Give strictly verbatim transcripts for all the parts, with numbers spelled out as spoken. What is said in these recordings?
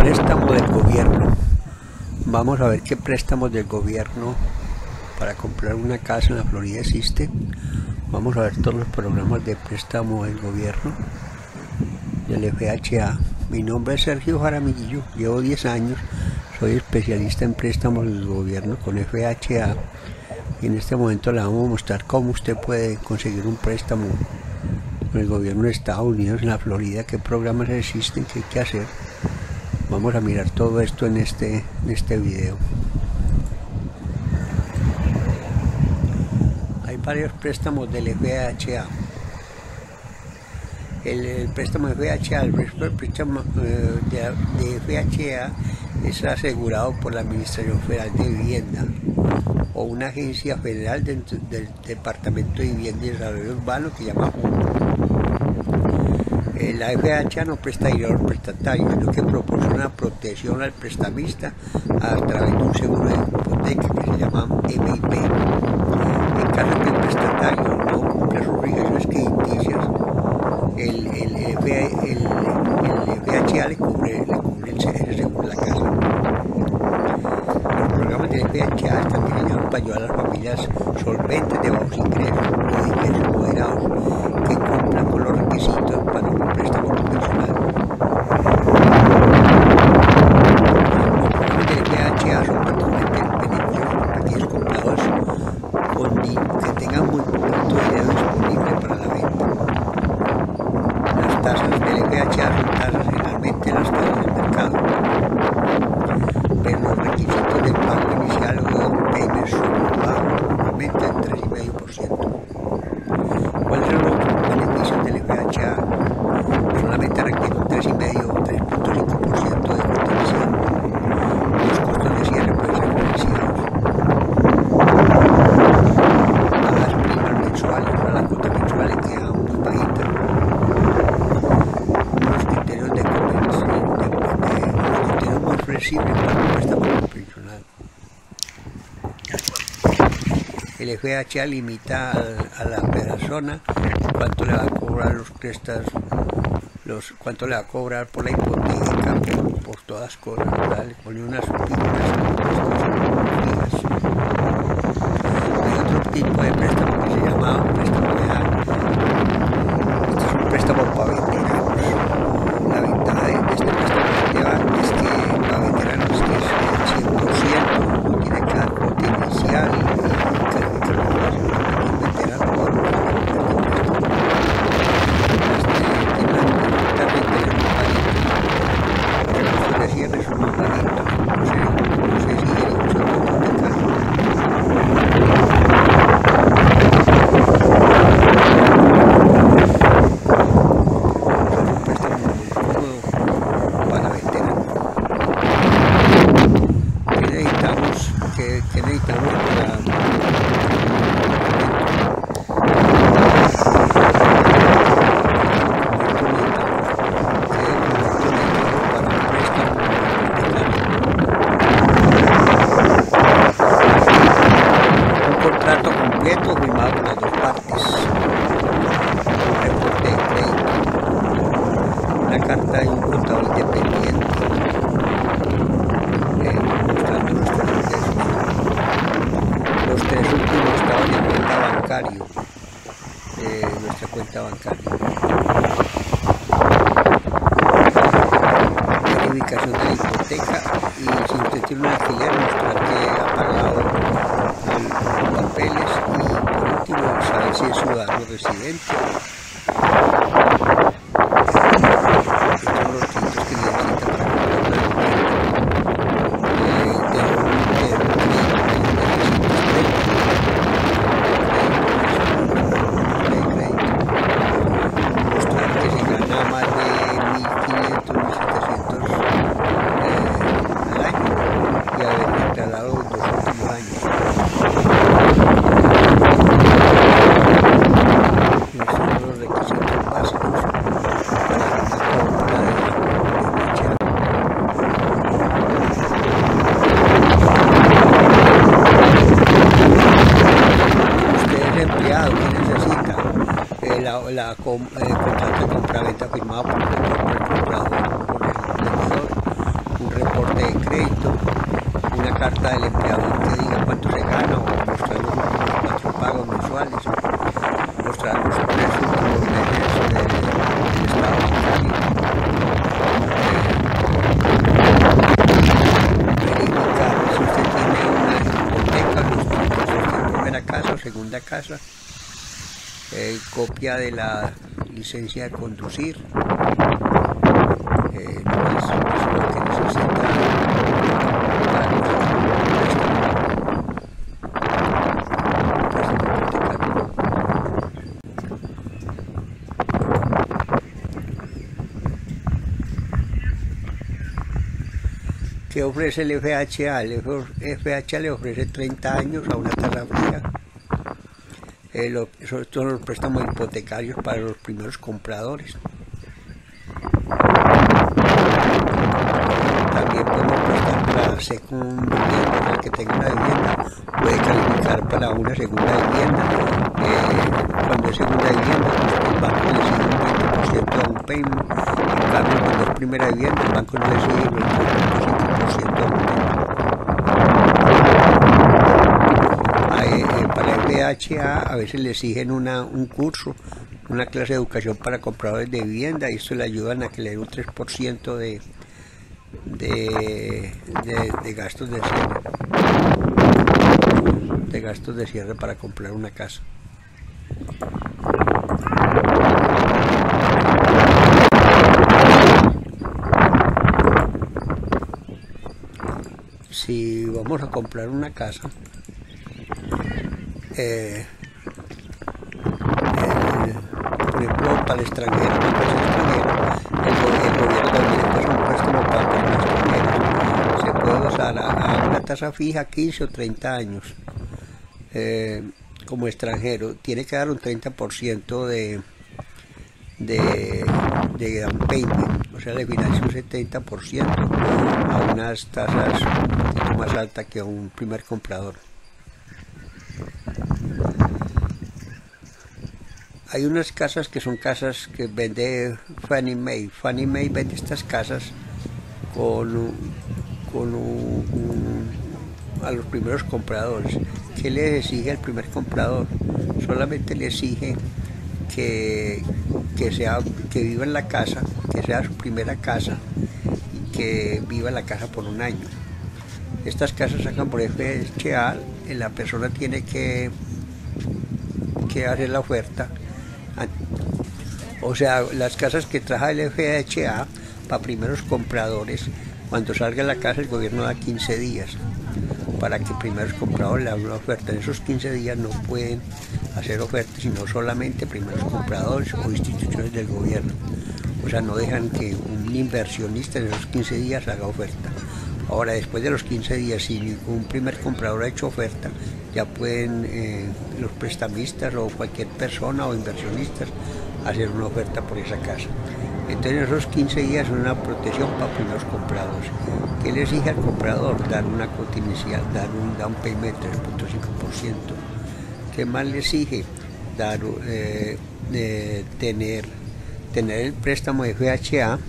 préstamo del gobierno. Vamos a ver qué préstamos del gobierno para comprar una casa en la Florida existe. Vamos a ver todos los programas de préstamo del gobierno del F H A. Mi nombre es Sergio Jaramillo, llevo diez años, soy especialista en préstamos del gobierno con F H A y en este momento le vamos a mostrar cómo usted puede conseguir un préstamo con el gobierno de Estados Unidos en la Florida, qué programas existen, qué hay que hacer. Vamos a mirar todo esto en este, en este video. Hay varios préstamos del F H A. El, el préstamo de F H A, el préstamo eh, de, de F H A es asegurado por la Administración Federal de Vivienda o una agencia federal dentro del Departamento de Vivienda y Desarrollo Urbano que se llama U N O. Eh, la F H A no presta dinero al prestatario, sino que proporciona protección al prestamista a través de un seguro de hipoteca que se llama M I P. En caso de que el prestatario no cumpla sus obligaciones crediticias, el, el, el, el, el F H A le cubre, le cubre el seguro de la casa. Los programas del F H A están diseñados para ayudar a las familias solventes de bajos ingresos o de ingresos moderados que cumplan con los requisitos para un préstamo convencional. Los programas del F H A son particularmente beneficiosos para aquellos compradores con, que tengan muy poquito dinero disponible para la venta. Las tasas del F H A son tasas generalmente las tasas del mercado, pero los requisitos del pago inicial o down payment son muy bajos, normalmente el tres coma cinco por ciento. ¿Cuáles son los beneficios del F H A? Solamente requiere un tres coma cinco o tres punto cinco por ciento de cuota inicial. Los costos de cierre pueden ser financiados. Las primas mensuales, o las cuotas mensuales quedan muy bajitas. Los criterios de convención, de, de, de, los criterios muy flexibles para un préstamo convencional. El F H A limita a, a la persona cuánto le va a cobrar los prestas, los, cuánto le va a cobrar por la hipoteca, por, por todas las cosas, ¿verdad? Le pone unas fijas. Hay otro tipo de préstamo que se llama préstamo de A. Este es un préstamo para veteranos. La ventaja de este préstamo de A es que para veteranos es que es el cien por ciento, no tiene cargo de inicial y calificación un veterano o algo de cierre son muy bonitos. No sé, no sé si hay mucho de cargo. Que necesitamos para un contrato completo firmado por las dos partes, un reporte de crédito, una carta de un contador independiente eh, mostrando nuestros ingresos, los tres últimos estados de cuenta bancario, eh, nuestra cuenta bancaria, verificación de la hipoteca y si usted tiene un alquiler mostrar que ha pagado los papeles y por último saber si es ciudadano residente. Estos son los requisitos que necesita para comprar una vivienda. De un mostrar que se gana más de mil quinientos, mil setecientos eh, al año y haber instalado los dos últimos años. Estos son los requisitos básicos para la compra de F H A. Usted es empleado, ¿qué necesita? Eh, la, la com, eh, contrato de compra-venta firmado por el comprador, por el vendedor, carta del empleador que diga cuánto se gana, o mostrar los últimos cuatro pagos mensuales, mostrar los tres últimos meses del, del estado bancario, verificar si usted tiene una hipoteca, si usted tiene primera casa o segunda casa, eh, copia de la licencia de conducir, eh, no es, es lo que necesita para conseguir un ¿Qué ofrece el F H A? El F H A le ofrece treinta años a una tasa fija. Eh, lo, sobre todo los préstamos hipotecarios para los primeros compradores. También podemos prestar para second vivienda, el que tenga una vivienda puede calificar para una segunda vivienda. Eh, cuando es segunda vivienda, pues el banco le exige un veinte por ciento de un payment. En cambio, cuando es primera vivienda, el banco no le exige el veinticinco por ciento de un payment. Para el F H A a veces le exigen una, un curso, una clase de educación para compradores de vivienda, y esto le ayudan a que le den un tres por ciento de, de, de, de gastos de cierre, de gastos de cierre para comprar una casa. Si vamos a comprar una casa, Eh, el, por ejemplo, para el extranjero, cuando es extranjero, el, el gobierno también es un préstamo para personas extranjeras. Se puede usar a, a una tasa fija quince o treinta años. Eh, como extranjero, tiene que dar un treinta por ciento de, de, de down payment, o sea, le financia un setenta por ciento a unas tasas un poquito más altas que a un primer comprador. Hay unas casas que son casas que vende Fannie Mae. Fannie Mae vende estas casas con, con un, un, a los primeros compradores. ¿Qué le exige al primer comprador? Solamente le exige que, que, sea, que viva en la casa, que sea su primera casa y que viva en la casa por un año. Estas casas sacan por F H A, la persona tiene que, que hacer la oferta. O sea, las casas que traja el F H A para primeros compradores, cuando salga la casa el gobierno da quince días para que primeros compradores le hagan una oferta. En esos quince días no pueden hacer ofertas, sino solamente primeros compradores o instituciones del gobierno. O sea, no dejan que un inversionista en esos quince días haga oferta. Ahora, después de los quince días, si un primer comprador ha hecho oferta, ya pueden eh, los prestamistas o cualquier persona o inversionistas hacer una oferta por esa casa. Entonces esos quince días son una protección para primeros compradores. ¿Qué le exige al comprador? Dar una cuota inicial, dar un down payment de tres punto cinco por ciento. ¿Qué más le exige? Dar, eh, eh, tener, tener el préstamo de F H A,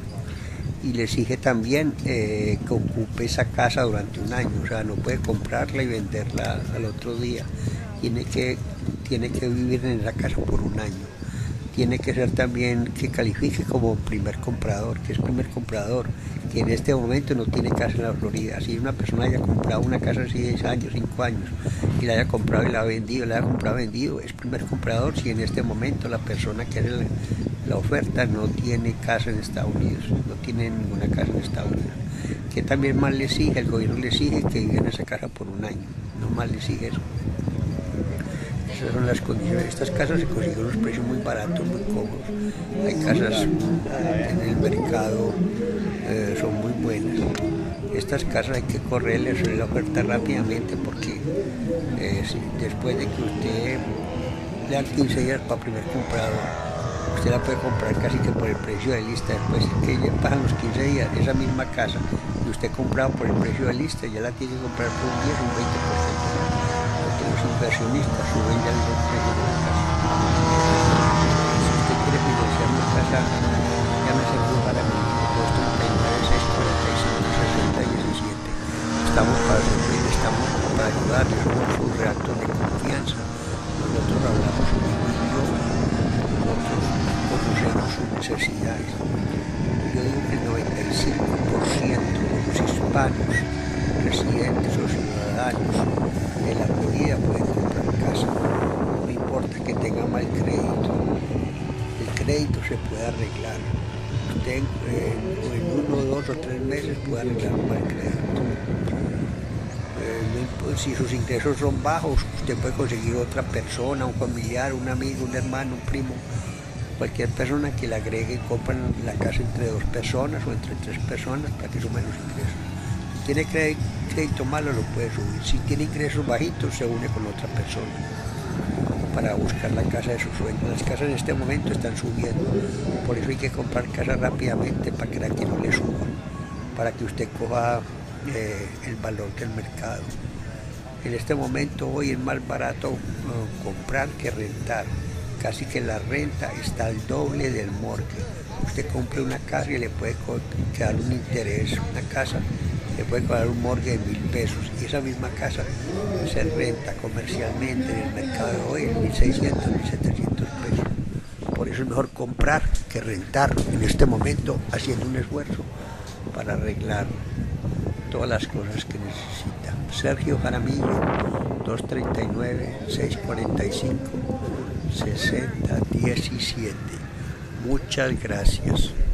y le exige también eh, que ocupe esa casa durante un año. O sea, no puede comprarla y venderla al otro día. Tiene que, tiene que vivir en esa casa por un año. Tiene que ser también que califique como primer comprador. Que es primer comprador, que en este momento no tiene casa en la Florida. Si una persona haya comprado una casa hace diez años, cinco años, y la haya comprado y la ha vendido, la haya comprado y vendido, es primer comprador si en este momento la persona que hace la, la oferta no tiene casa en Estados Unidos, no tiene ninguna casa en Estados Unidos. Que también más le exige, el gobierno le exige que viva en esa casa por un año, no más le exige eso. Esas son las condiciones. Estas casas se consiguen unos precios muy baratos, muy cómodos. Hay casas en el mercado, eh, son muy buenas. Estas casas hay que correrles sobre la oferta rápidamente, porque eh, si, después de que usted le da quince días para primer comprador, usted la puede comprar casi que por el precio de lista. Después que ya pasan los quince días, esa misma casa que usted compraba por el precio de lista, ya la tiene que comprar por un diez o un veinte por ciento. Los inversionistas suben ya el precio de la casa. Si usted quiere financiar una casa, llámese para mí, dos treinta y nueve, seis cuarenta y cinco, sesenta diecisiete. Esta estamos para servir, estamos para ayudarles, somos sus reactos de confianza. Nosotros hablamos su mismo idioma, nosotros conocemos sus necesidades. Yo digo que el noventa y cinco por ciento de los hispanos, residentes o ciudadanos de la Florida pueden comprar casa. No importa que tenga mal crédito, el crédito se puede arreglar. Usted eh, en uno, dos o tres meses puede arreglar un mal crédito. Eh, si sus ingresos son bajos, usted puede conseguir otra persona, un familiar, un amigo, un hermano, un primo, cualquier persona que le agregue y compran la casa entre dos personas o entre tres personas para que sumen los ingresos. Si tiene crédito, crédito malo, lo puede subir. Si tiene ingresos bajitos, se une con otra persona para buscar la casa de sus sueños. Las casas en este momento están subiendo, por eso hay que comprar casa rápidamente para que la que no le suba, para que usted coja eh, el valor del mercado. En este momento hoy es más barato uh, comprar que rentar. Casi que la renta está al doble del mortgage. Usted compra una casa y le puede quedar un interés, una casa le puede cobrar un mortgage de mil pesos y esa misma casa se renta comercialmente en el mercado de hoy en mil seiscientos, mil setecientos pesos. Por eso es mejor comprar que rentar en este momento, haciendo un esfuerzo para arreglar todas las cosas que necesita. Sergio Jaramillo, dos tres nueve, seis cuatro cinco, seis cero uno siete. Muchas gracias.